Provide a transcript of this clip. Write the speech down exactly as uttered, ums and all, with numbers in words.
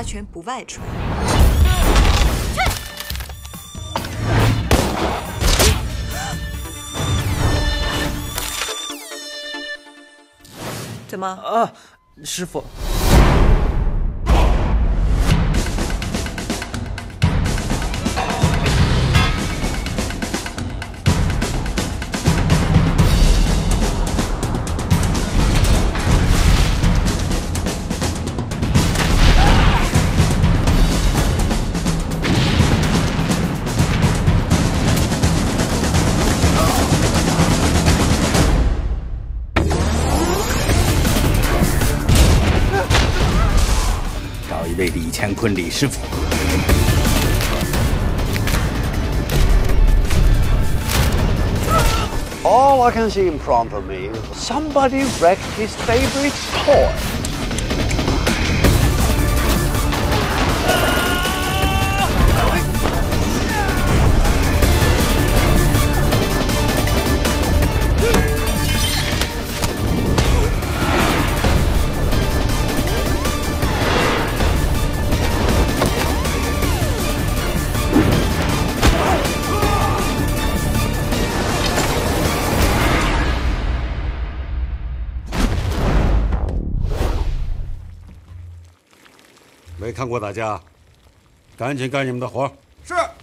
家拳不外传。怎么？ 啊，师傅。 一位李乾坤李师傅。 All I can see in front of me is somebody wrecked his favorite toy. 没看过打架，赶紧干你们的活。 是。